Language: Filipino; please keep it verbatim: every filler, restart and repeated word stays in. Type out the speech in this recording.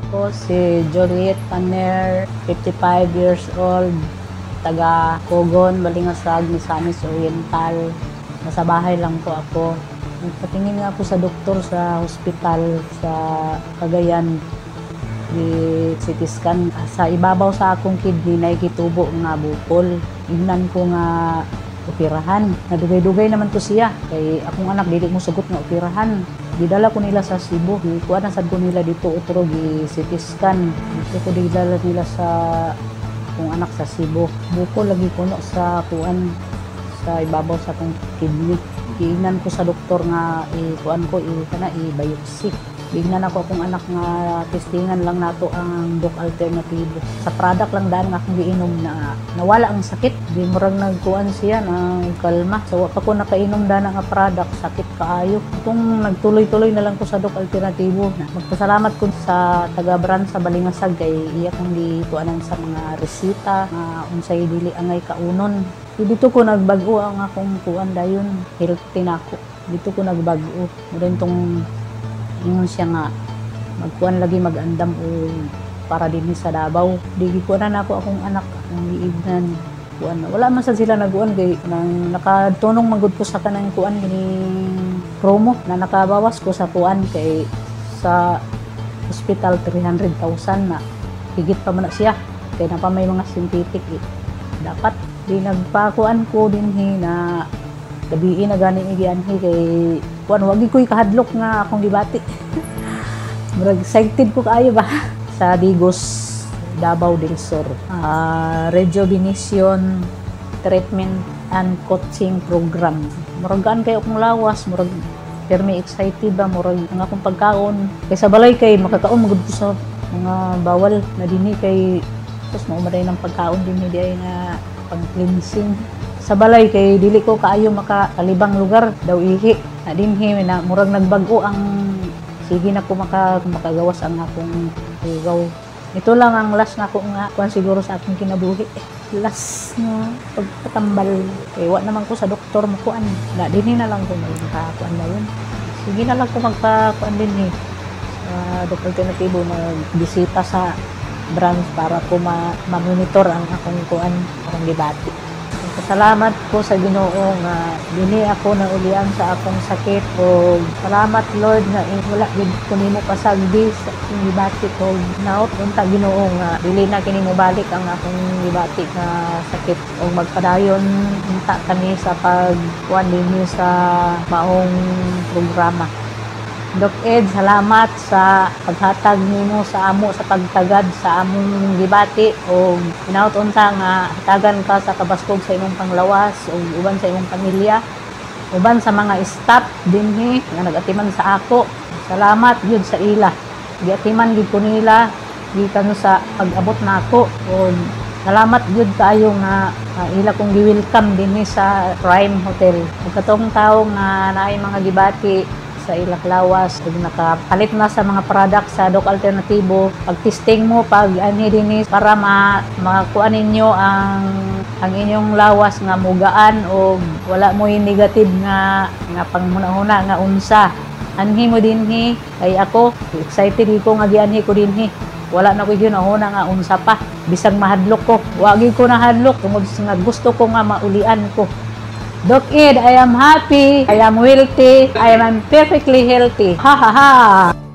Ako si Juliet Paner, fifty-five years old, taga Kogon, Balingasag, Misamis Oriental. Nasa bahay lang po ako. Nagpatingin nga po sa doktor sa hospital sa Cagayan. Di-C T scan. Sa ibabaw sa akong kidney, nakikitubo nga bukol. Ignan ko nga operahan. Nadugay-dugay naman to siya. Kay akong anak, dili mo sugot nga operahan. Didala ko nila sa Cebu. Kuha na sad ko nila dito utro gi-C T scan. Dito ko didala nila sa akong anak sa Cebu. Bukol lagi ko no sa kuan sa ibabaw sa akong kidney. Giingnan ko sa doktor nga i-kuan ko i-kana i-biopsy. Bignan ako akong anak nga testingan lang nato ang Dok Alternatibo. Sa product lang daan nga akong giinom na nawala ang sakit. Di murag nagkuan siya ng kalma. So pa ko nakainom daan nga product, sakit kaayo. Itong nagtuloy-tuloy na lang ko sa Dok Alternatibo. Magpasalamat ko sa taga-brand sa Balingasag kay iya kong gikuanan sa mga resita nga unsay dili angay kaunon. Dito ko nagbago ang akong kuan dayon, healthy na ako. Dito ko nagbago. Mura tong ingon siya nga magkuan lagi magandam o para din sa Davao. Di ko na ako akong anak akong giignan kuan. Wala man sa sila naguan kay nang nakatunong magud ko sa kanang kuan gining promo na nakabawas ko sa kuan kay sa hospital three hundred thousand na higit pa man na siya kay na pa may mga synthetic eh. Dapat di nagpakuan ko dinhi na gabi na gani igianhi kay kuan wagi ko'y kahadlok nga akong gibati. Murag excited ko kaayo ba sa Digos, Davao del Sur. Uh, rejuvenation treatment and coaching program. Muragaan kayo akong lawas, murag permi excited ba murag ang akong pagkaon. Kay sa balay kay makakaon magud ko sa mga bawal na dinhi kay tapos maumaday ng pagkaon dinhi di ay na pang cleansing. Sa balay kay dili ko kaayo makakalibang lugar daw ihi na dinhi na murag nagbago ang sige na ko maka makagawas ang akong lugaw. Ito lang ang last na ko nga kuan siguro sa akong kinabuhi. Last nga pagpatambal kay wa naman ko sa doktor mo kuan na dinhi na lang ko makakuan na yun. Sige na lang ko magpakuan dinhi sa Dok Alternatibo na bisita sa branch para ko ma-monitor ang akong kuan akong debate. Salamat po sa Ginoo nga dinhi ako na ulian sa akong sakit o salamat Lord nga wala gid ko nimo pasagdi sa akong gibati ko naot unta Ginoo nga dili na kini mo balik ang akong gibati nga sakit o magpadayon unta kani sa pagkuan dinhi sa maong programa. Dok Ed, salamat sa paghatag nimo sa amo sa pagtagad sa among gibati o hinaut unta nga hatagan ka sa kabaskog sa imong panglawas o uban sa imong pamilya uban sa mga staff dinhi nga nagatiman sa ako. Salamat gyud sa ila. Giatiman gid ko nila gikan sa pag-abot nako o salamat gyud kaayo nga uh, ila kong gi-welcome dinhi sa Prime Hotel. Ug katong tawo nga naay mga gibati sa ilak lawas ug nakapalit na sa mga product sa Dok Alternatibo. Pag-testing mo pag ani dinhi para ma makuha ninyo ang ang inyong lawas nga mugaan o wala mo yung negative nga nga pangmuna-huna nga unsa. Anhi mo dinhi kay ako excited ko nga gianhi ko dinhi. Wala na ko yun ahuna nga unsa pa. Bisag mahadlok ko. Wagi ko na hadlok tungod nga gusto ko nga maulian ko. Dok Ed, I am happy, I am wealthy, I am perfectly healthy. Ha ha ha!